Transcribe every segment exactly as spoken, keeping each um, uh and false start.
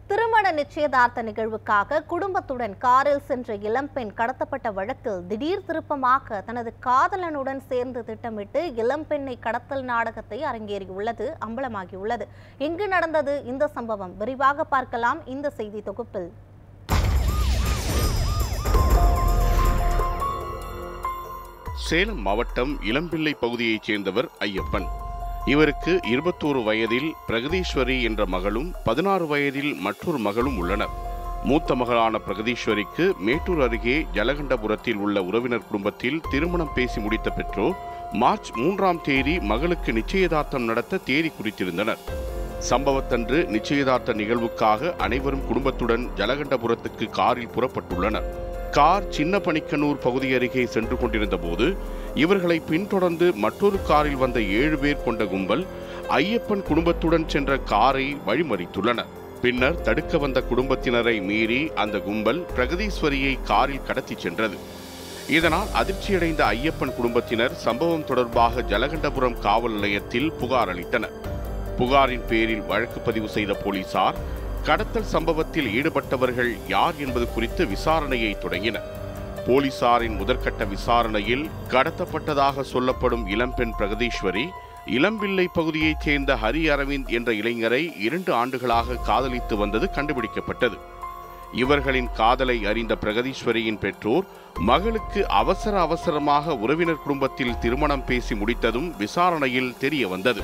திருமண நிச்சயதார்த்த நிகழ்வுக்காக குடும்பத்துடன் காரில் சென்ற இளம்பெண் கடத்தப்பட்ட வழக்கில் திடீர் திருப்பமாக தனது காதலனுடன் சேர்ந்து திட்டமிட்டு இளம்பெண்ணை கடத்தல் நாடகத்தை அரங்கேறியுள்ளது அம்பலமாகியுள்ளது. எங்கு நடந்தது இந்த சம்பவம்? விரிவாக பார்க்கலாம் இந்த செய்தி தொகுப்பில். சேலம் மாவட்டம் இளம்பிள்ளை பகுதியைச் சேர்ந்தவர் ஐயப்பன். இவருக்கு இருபத்தோரு வயதில் பிரகதீஸ்வரி என்ற மகளும் பதினாறு வயதில் மற்றொரு மகளும் உள்ளனர். மூத்த மகளான பிரகதீஸ்வரிக்கு மேட்டூர் அருகே ஜலகண்டபுரத்தில் உள்ள உறவினர் குடும்பத்தில் திருமணம் பேசி முடித்த பெற்றோர் மார்ச் மூன்றாம் தேதி மகளுக்கு நிச்சயதார்த்தம் நடத்த தேதி குறித்திருந்தனர். சம்பவத்தன்று நிச்சயதார்த்த நிகழ்வுக்காக அனைவரும் குடும்பத்துடன் ஜலகண்டபுரத்துக்கு காரில் புறப்பட்டுள்ளனர். கார் சின்ன பணிக்கனூர் பகுதி அருகே சென்று கொண்டிருந்த போது இவர்களை பின்தொடர்ந்து மற்றொரு காரில் வந்த ஏழு பேர் கொண்ட கும்பல் ஐயப்பன் குடும்பத்துடன் சென்ற காரை வழிமறித்துள்ளனர். பின்னர் தடுக்க வந்த குடும்பத்தினரை மீறி அந்த கும்பல் பிரகதீஸ்வரியை காரில் கடத்தி சென்றது. இதனால் அதிர்ச்சியடைந்த ஐயப்பன் குடும்பத்தினர் சம்பவம் தொடர்பாக ஜலகண்டபுரம் காவல் நிலையத்தில் புகார் அளித்தனர். புகாரின் பேரில் வழக்கு பதிவு செய்த போலீசார் கடத்தல் சம்பவத்தில் ஈடுபட்டவர்கள் யார் என்பது குறித்து விசாரணையை தொடங்கினர். போலீசாரின் முதற்கட்ட விசாரணையில் கடத்தப்பட்டதாக சொல்லப்படும் இளம்பெண் பிரகதீஸ்வரி இளம்பிள்ளை பகுதியைச் சேர்ந்த ஹரி அரவிந்த் என்ற இளைஞரை இரண்டு ஆண்டுகளாக காதலித்து வந்தது கண்டுபிடிக்கப்பட்டது. இவர்களின் காதலை அறிந்த பிரகதீஸ்வரியின் பெற்றோர் மகளுக்கு அவசர அவசரமாக உறவினர் குடும்பத்தில் திருமணம் பேசி முடித்ததும் விசாரணையில் தெரிய வந்தது.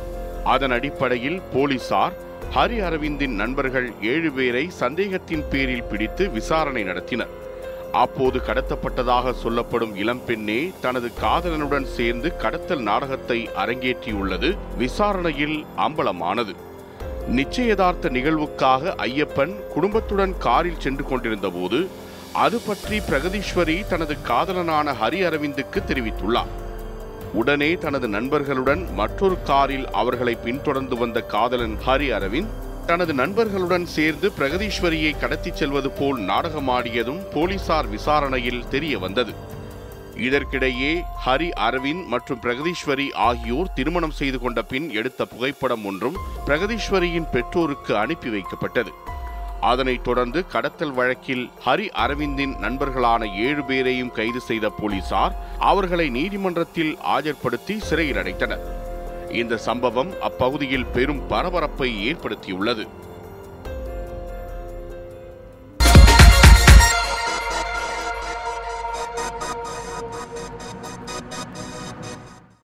அதன் அடிப்படையில் போலீசார் ஹரி அரவிந்தின் நண்பர்கள் ஏழு பேரை சந்தேகத்தின் பேரில் பிடித்து விசாரணை நடத்தினர். அப்போது கடத்தப்பட்டதாக சொல்லப்படும் இளம்பெண்ணே தனது காதலனுடன் சேர்ந்து கடத்தல் நாடகத்தை அரங்கேற்றியுள்ளது விசாரணையில் அம்பலமானது. நிச்சயதார்த்த நிகழ்வுக்காக ஐயப்பன் குடும்பத்துடன் காரில் சென்று கொண்டிருந்த போது அது பற்றி பிரகதீஸ்வரி தனது காதலனான ஹரி அரவிந்துக்கு தெரிவித்துள்ளார். உடனே தனது நண்பர்களுடன் மற்றொரு காரில் அவர்களை பின்தொடர்ந்து வந்த காதலன் ஹரி அரவிந்த் தனது நண்பர்களுடன் சேர்ந்து பிரகதீஸ்வரியை கடத்திச் செல்வது போல் நாடகமாடியதும் போலீசார் விசாரணையில் தெரிய வந்தது. இதற்கிடையே ஹரி அரவிந்த் மற்றும் பிரகதீஸ்வரி ஆகியோர் திருமணம் செய்து கொண்ட பின் எடுத்த புகைப்படம் ஒன்றும் பிரகதீஸ்வரியின் பெற்றோருக்கு அனுப்பி வைக்கப்பட்டது. அதனைத் தொடர்ந்து கடத்தல் வழக்கில் ஹரி அரவிந்தின் நண்பர்களான ஏழு பேரையும் கைது செய்த போலீசார் அவர்களை நீதிமன்றத்தில் ஆஜர்படுத்தி சிறையில் அடைத்தனர். இந்த சம்பவம் அப்பகுதியில் பெரும் பரபரப்பை ஏற்படுத்தியுள்ளது.